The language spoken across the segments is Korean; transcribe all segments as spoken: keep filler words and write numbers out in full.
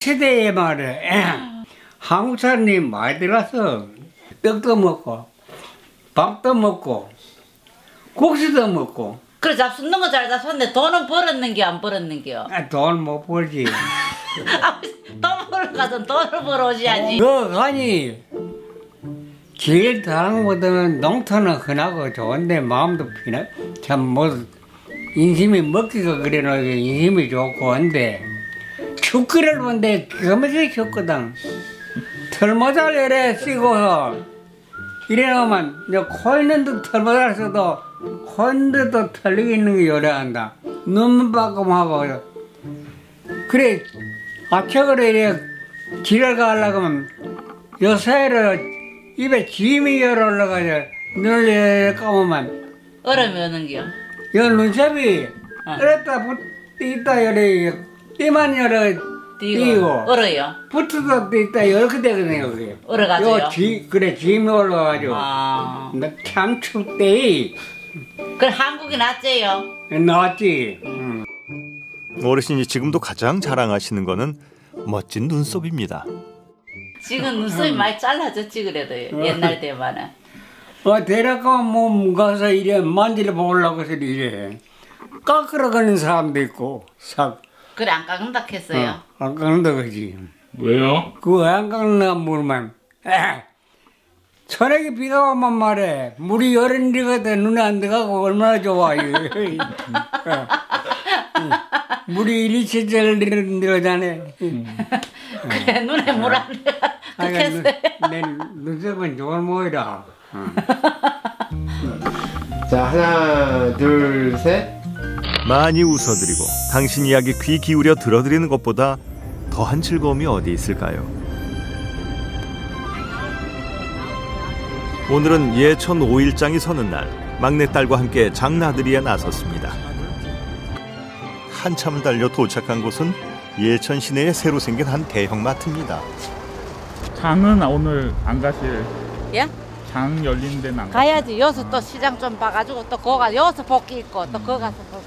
시대에 말해 한국 사람이 많이 들어서 떡도 먹고 밥도 먹고 국수도 먹고. 그래 잡수는 거 잘 잡수는데 돈은 벌었는겨 안 벌었는겨? 아, 돈 못 벌지. 돈 벌러 가서 돈을 벌어 오셔야지. 그 아니 제일 다른 것보다는 농토는 흔하고 좋은데 마음도 피나 참 뭐 인심이 먹기가 그래놓고 인심이 좋고 한데 축구를 보는데 그만큼 춥거든. 털모자를 이래 쓰고서 이래놓으면 코 있는데 털모자를 써도 코 있는데도 털리고 있는 게 요래한다. 눈만 빠끔하고 그래 아침으로 이래 길을 가려고 하면 요 사이로 입에 짐이 열어 올라가서 눈을 이렇게 감으면 얼음이 오는겨? 요 눈썹이 어. 이랬다 붙있다 요래 이만 열어 띄고 얼어요? 붙어도 있다 이렇게 되거든요 그게. 얼어가지고요? 요 지, 그래 짐이 올라가지고 아. 참 춥대. 그래 한국이 낫지요? 나왔지. 응. 어르신이 지금도 가장 자랑하시는 거는 멋진 눈썹입니다. 지금 눈썹이 많이 잘라졌지 그래도 옛날 때만은. 어, 대략가 몸 가서 이래 만지려 보려고 해서 이래 깎으러 가는 사람도 있고 싹. 그래 안 깎는다 했어요? 어, 안 깎는다 그지. 왜요? 그거 안 깎는다 물만. 에 천하게 비가 오면 말해 물이 여름 들어가도 눈에 안 들어가고 얼마나 좋아. 물이 이리 잘 들어가잖아. 그래 눈에 물 안 들어가. 내 눈썹은 좋은 모이라. 자 하나 둘 셋. 많이 웃어드리고 당신 이야기 귀 기울여 들어드리는 것보다 더한 즐거움이 어디 있을까요? 오늘은 예천 오일장이 서는 날 막내딸과 함께 장나들이에 나섰습니다. 한참을 달려 도착한 곳은 예천 시내에 새로 생긴 한 대형마트입니다. 장은 오늘 안 가실? 예? 장 열린 데는 안 가실? 가야지. 여기서 또 시장 좀 봐가지고 또 거가 여기서 복귀 있고 또 거 가서 복귀.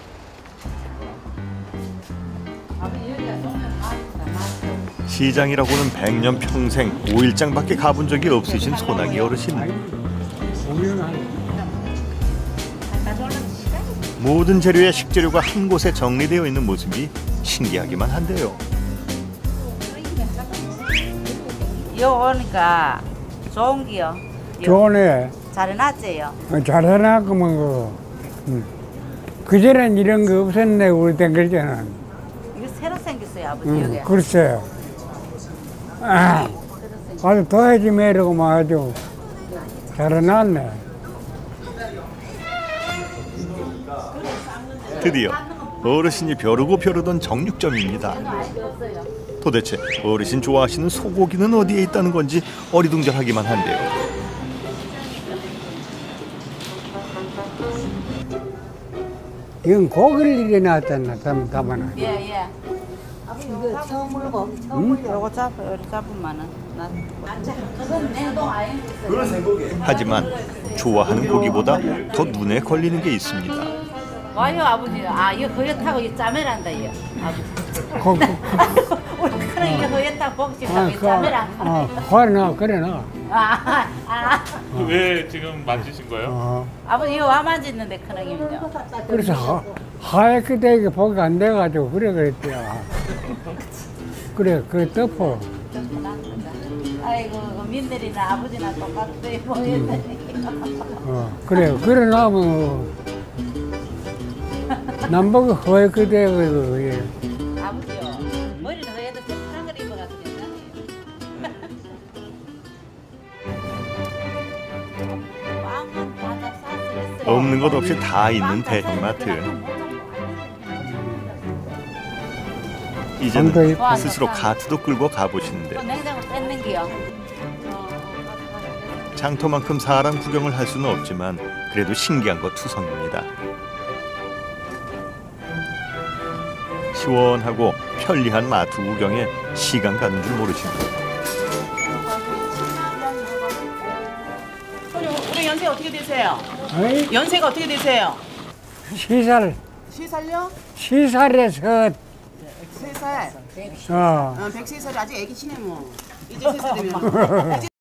시장이라고는 백년 평생 오일장밖에 가본 적이 없으신 소나기 어르신. 모든 재료의 식재료가 한 곳에 정리되어 있는 모습이 신기하기만 한데요. 여 오니까 좋은 기요. 좋네. 잘 해놨지요? 잘 해놨구만 그거. 응. 그전엔 이런 거 없었네 우리 땐 그랬잖아. 이거 새로 생겼어요 아버지 응, 여기. 글쎄. 아, 아주 더해지 매라고 아주 잘 해놨네. 드디어 어르신이 벼르고 벼르던 정육점입니다. 도대체 어르신 좋아하시는 소고기는 어디에 있다는 건지 어리둥절하기만 한데요. 이건 고기를 이래 놨잖아, 담아놔. 예, 예. 이거 처음 물고, 처음 물고. 요거 잡아, 요거 잡으면은. 그건 냉동 아예 있어요. 하지만 좋아하는 고기보다 더 눈에 걸리는 게 있습니다. 와요, 아버지. 아, 이거 거기 타고 이 짜매란다, 이거. 아버지. 고, 고, 우리 그런 이거 거기 타고 복지 타고 이 그, 짜매란. 어, 화를 나, 그래 나. 아, 아. 왜 지금 만지신 거예요? 어. 아버지 이거 와 만졌는데 큰형님요. 그래서 하, 하얗게 되게 보기 안 돼가지고 그래 그랬대요. 그래, 그 덮어. 아이고, 그 민들이나 아버지나 똑같대 보였더니. 어, 그래, 그래 나면 남보기 하얗게 되고 예. 아버지요, 머리는 허해도 편한 걸 입어가지고 괜찮아요. 없는 것 없이 다 있는 대형마트. 이제는 스스로 카트도 끌고 가보시는데 냉장고 뺏는 기요. 장터만큼 사람 구경을 할 수는 없지만 그래도 신기한 것 투성입니다. 시원하고 편리한 마트 구경에 시간 가는 줄 모르십니다. 우리 연세 어떻게 되세요? 어이? 연세가 어떻게 되세요? 시살, 시살요? 시살에서 백세 살. 어. 어, 백세 살이 아직 애기시네 뭐. 이제 세 살 되면.